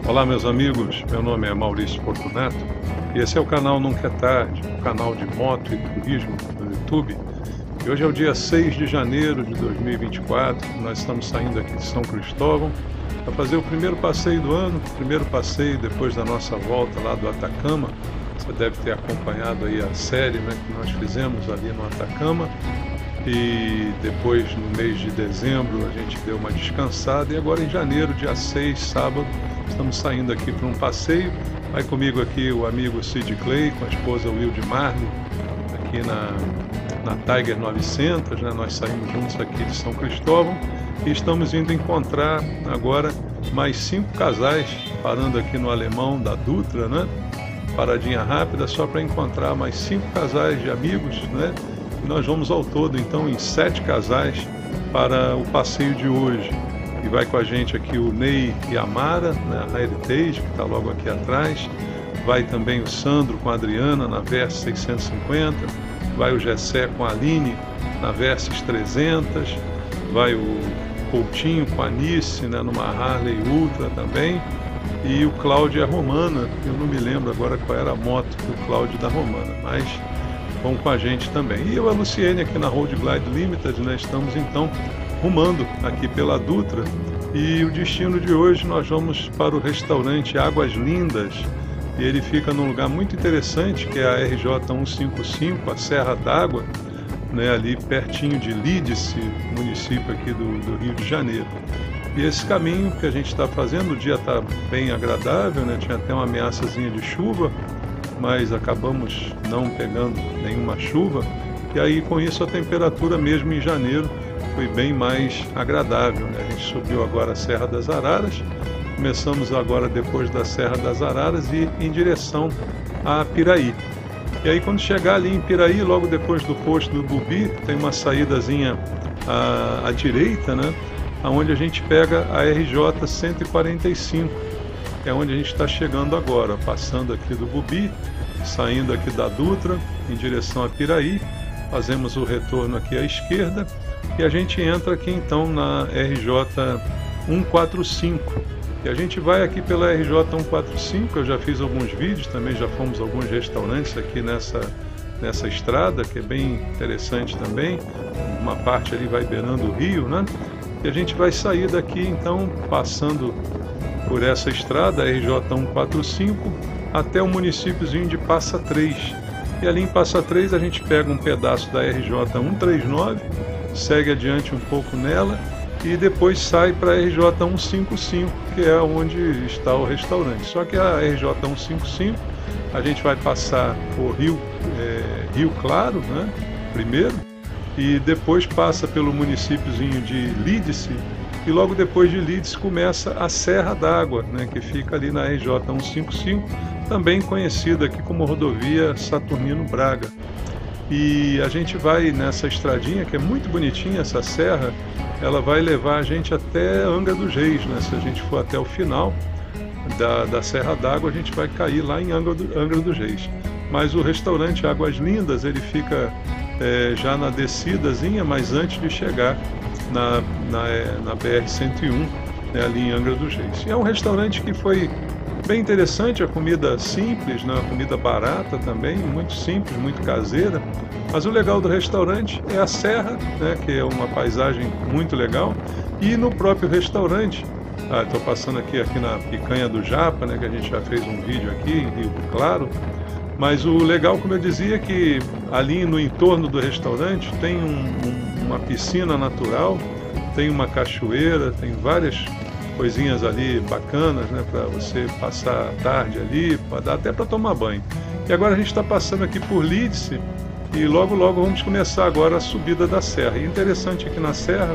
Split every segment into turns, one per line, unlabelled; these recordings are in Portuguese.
Olá, meus amigos, meu nome é Maurício Fortunato e esse é o canal Nunca é Tarde, o canal de moto e turismo do YouTube. E hoje é o dia 6 de janeiro de 2024, nós estamos saindo aqui de São Cristóvão para fazer o primeiro passeio do ano, primeiro passeio depois da nossa volta lá do Atacama. Você deve ter acompanhado aí a série, né, que nós fizemos ali no Atacama. E depois, no mês de dezembro, a gente deu uma descansada e agora em janeiro, dia 6, sábado, estamos saindo aqui para um passeio. Vai comigo aqui o amigo Sid Clay, com a esposa Wilde Marley, aqui na Tiger 900, né? Nós saímos juntos aqui de São Cristóvão e estamos indo encontrar agora mais 5 casais, parando aqui no Alemão da Dutra, né? Paradinha rápida, só para encontrar mais 5 casais de amigos, né? E nós vamos ao todo, então, em 7 casais para o passeio de hoje. E vai com a gente aqui o Ney e a Mara, né, a Heritage, que está logo aqui atrás. Vai também o Sandro com a Adriana na Versys 650. Vai o Gessé com a Aline na Versys 300. Vai o Coutinho com a Nice, né, numa Harley Ultra também. E o Cláudio e a Romana, eu não me lembro agora qual era a moto do Cláudio da Romana, mas vão com a gente também. E eu e a Luciene aqui na Road Glide Limited, né, estamos então rumando aqui pela Dutra. E o destino de hoje nós vamos para o restaurante Águas Lindas. E ele fica num lugar muito interessante, que é a RJ 155, a Serra d'Água, né, ali pertinho de Lídice, município aqui do Rio de Janeiro. E esse caminho que a gente está fazendo, o dia está bem agradável, né, tinha até uma ameaçazinha de chuva, mas acabamos não pegando nenhuma chuva, e aí com isso a temperatura mesmo em janeiro foi bem mais agradável, né? A gente subiu agora a Serra das Araras, começamos agora depois da Serra das Araras e em direção a Piraí. E aí quando chegar ali em Piraí, logo depois do posto do Bubi, tem uma saídazinha à direita, né? Onde a gente pega a RJ 145, que é onde a gente está chegando agora, passando aqui do Bubi, saindo aqui da Dutra, em direção a Piraí, fazemos o retorno aqui à esquerda, e a gente entra aqui então na RJ 145, e a gente vai aqui pela RJ 145, eu já fiz alguns vídeos, também já fomos a alguns restaurantes aqui nessa estrada, que é bem interessante também, uma parte ali vai beirando o rio, né? E a gente vai sair daqui então, passando por essa estrada, RJ 145, até o municípiozinho de Passa Três. E ali em Passa Três a gente pega um pedaço da RJ 139, segue adiante um pouco nela e depois sai para a RJ 155, que é onde está o restaurante. Só que a RJ 155 a gente vai passar por Rio Claro, né, primeiro, e depois passa pelo municípiozinho de Lídice, e logo depois de Lídice começa a Serra d'Água, né, que fica ali na RJ 155, também conhecida aqui como rodovia Saturnino Braga. E a gente vai nessa estradinha, que é muito bonitinha essa serra, ela vai levar a gente até Angra dos Reis, né? Se a gente for até o final da Serra d'Água, a gente vai cair lá em Angra dos Reis. Mas o restaurante Águas Lindas, ele fica já na descidazinha, mas antes de chegar na BR-101, né, ali em Angra dos Reis. E é um restaurante que foi bem interessante, a comida simples, né, a comida barata também, muito simples, muito caseira. Mas o legal do restaurante é a serra, né, que é uma paisagem muito legal. E no próprio restaurante, estou passando aqui na Picanha do Japa, né, que a gente já fez um vídeo aqui em Rio Claro. Mas o legal, como eu dizia, é que ali no entorno do restaurante tem uma piscina natural, tem uma cachoeira, tem várias coisinhas ali bacanas, né, para você passar a tarde ali, dá até para tomar banho. E agora a gente está passando aqui por Lídice e logo vamos começar agora a subida da serra. E interessante aqui na serra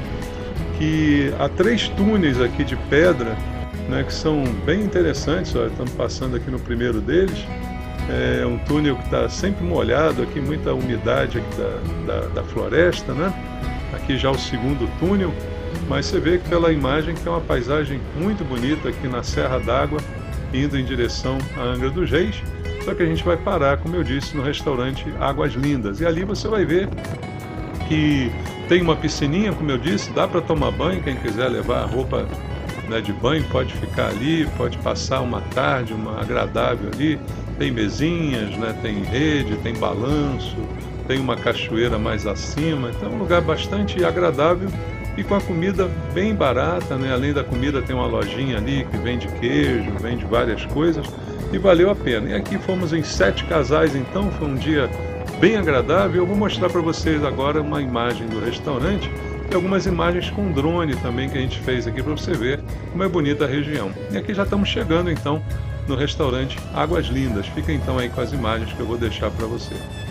que há 3 túneis aqui de pedra, né, que são bem interessantes. Olha, estamos passando aqui no primeiro deles. É um túnel que está sempre molhado, aqui muita umidade aqui da floresta, né? Aqui já o segundo túnel, mas você vê que pela imagem que é uma paisagem muito bonita aqui na Serra d'Água, indo em direção a Angra dos Reis. Só que a gente vai parar, como eu disse, no restaurante Águas Lindas. E ali você vai ver que tem uma piscininha, como eu disse, dá para tomar banho, quem quiser levar a roupa né, de banho, pode ficar ali, pode passar uma tarde, uma agradável ali. Tem mesinhas, né, tem rede, tem balanço, tem uma cachoeira mais acima, então é um lugar bastante agradável e com a comida bem barata, né? Além da comida tem uma lojinha ali que vende queijo, vende várias coisas e valeu a pena. E aqui fomos em 7 casais, então foi um dia bem agradável. Eu vou mostrar para vocês agora uma imagem do restaurante e algumas imagens com drone também que a gente fez aqui para você ver como é bonita a região. E aqui já estamos chegando então no restaurante Águas Lindas. Fica então aí com as imagens que eu vou deixar para você.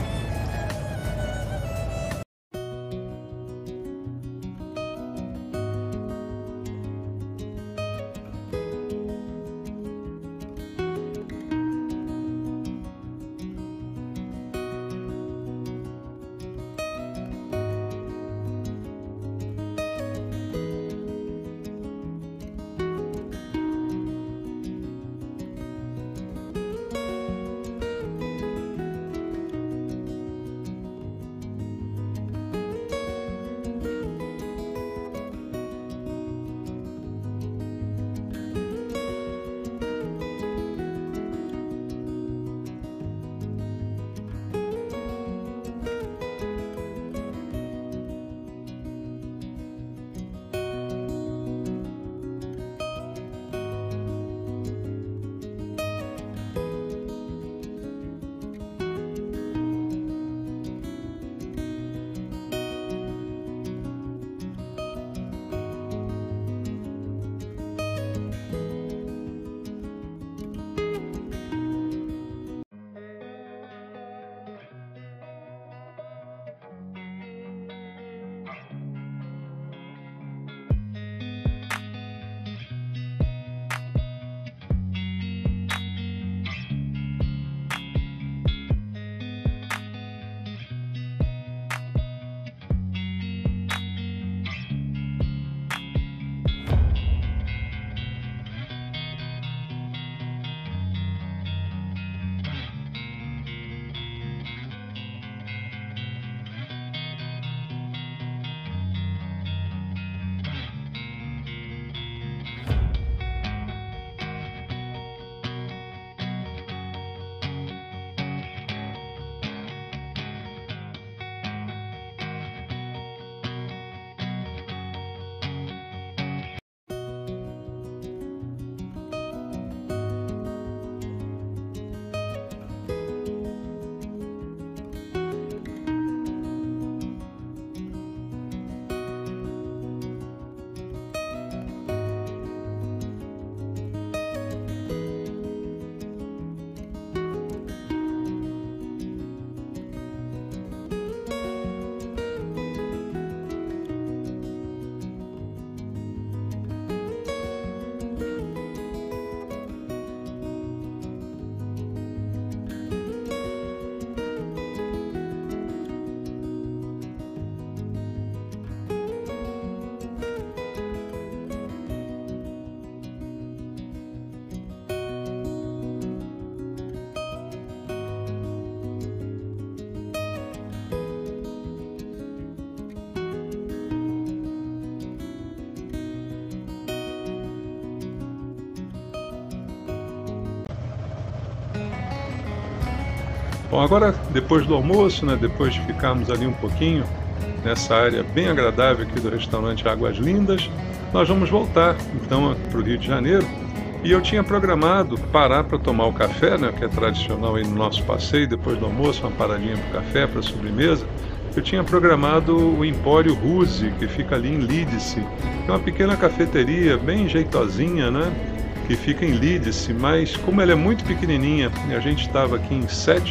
Bom, agora depois do almoço, né, depois de ficarmos ali um pouquinho nessa área bem agradável aqui do restaurante Águas Lindas, nós vamos voltar então para o Rio de Janeiro. E eu tinha programado parar para tomar o café, né, que é tradicional aí no nosso passeio, depois do almoço, uma paradinha para o café, para a sobremesa. Eu tinha programado o Empório Ruse, que fica ali em Lídice, que é uma pequena cafeteria bem jeitosinha, né, que fica em Lídice, mas como ela é muito pequenininha, e a gente estava aqui em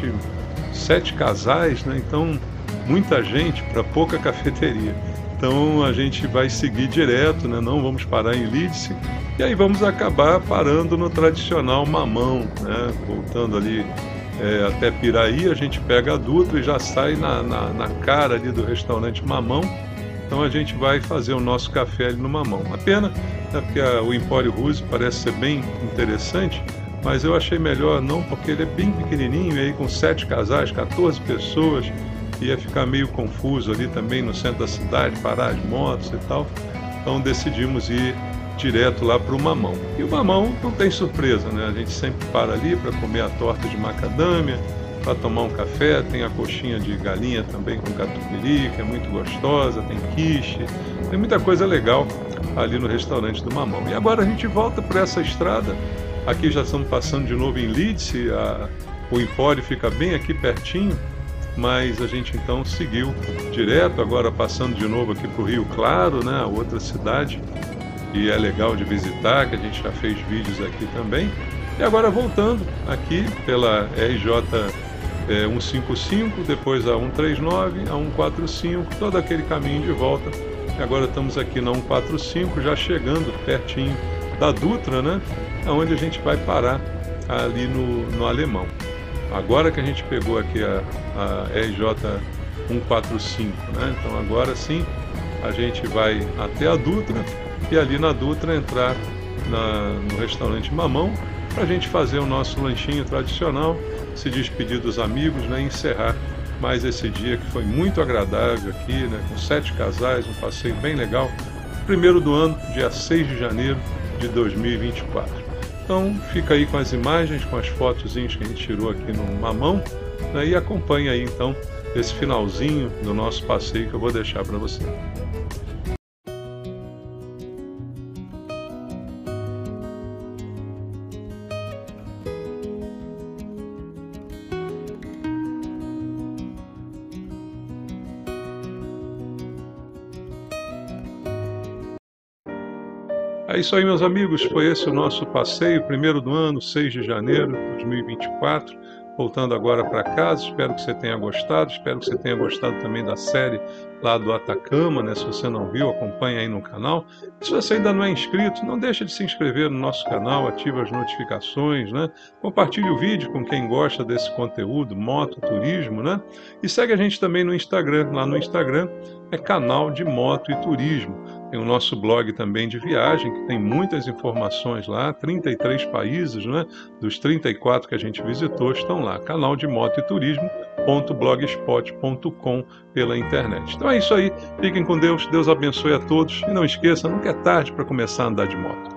sete casais, né, então muita gente para pouca cafeteria. Então a gente vai seguir direto, né? Não vamos parar em Lídice, e aí vamos acabar parando no tradicional Mamão, né? Voltando ali até Piraí, a gente pega a Dutra e já sai na cara ali do restaurante Mamão. Então a gente vai fazer o nosso café ali no Mamão. A pena é porque o Empório Ruse parece ser bem interessante, mas eu achei melhor não, porque ele é bem pequenininho, e aí com 7 casais, 14 pessoas, ia ficar meio confuso ali também no centro da cidade, parar as motos e tal. Então decidimos ir direto lá para o Mamão. E o Mamão não tem surpresa, né? A gente sempre para ali para comer a torta de macadâmia, para tomar um café, tem a coxinha de galinha também com catupiry, que é muito gostosa, tem quiche, tem muita coisa legal ali no restaurante do Mamão. E agora a gente volta para essa estrada, aqui já estamos passando de novo em Leeds, o Empório fica bem aqui pertinho, mas a gente então seguiu direto, agora passando de novo aqui para o Rio Claro, né, a outra cidade, e é legal de visitar, que a gente já fez vídeos aqui também. E agora voltando aqui pela RJ 155, depois a 139, a 145, todo aquele caminho de volta. E agora estamos aqui na 145, já chegando pertinho da Dutra, né, onde a gente vai parar ali no Alemão. Agora que a gente pegou aqui a RJ 145, né? Então agora sim a gente vai até a Dutra e ali na Dutra entrar no restaurante Mamão para a gente fazer o nosso lanchinho tradicional, se despedir dos amigos, né? E encerrar mais esse dia que foi muito agradável aqui, né? Com 7 casais, um passeio bem legal. Primeiro do ano, dia 6 de janeiro de 2024. Então fica aí com as imagens, com as fotozinhas que a gente tirou aqui no Mamão, né, e acompanha aí então esse finalzinho do nosso passeio que eu vou deixar para você. É isso aí, meus amigos, foi esse o nosso passeio, primeiro do ano, 6 de janeiro de 2024, voltando agora para casa. Espero que você tenha gostado, espero que você tenha gostado também da série lá do Atacama, né? Se você não viu, acompanha aí no canal. Se você ainda não é inscrito, não deixa de se inscrever no nosso canal, ativa as notificações, né? Compartilhe o vídeo com quem gosta desse conteúdo, moto, turismo, né? E segue a gente também no Instagram, lá no Instagram é canal de moto e turismo. Tem o nosso blog também de viagem, que tem muitas informações lá, 33 países, né? Dos 34 que a gente visitou estão lá, canal de moto e turismo.blogspot.com pela internet. Então é isso aí, fiquem com Deus, Deus abençoe a todos e não esqueça, nunca é tarde para começar a andar de moto.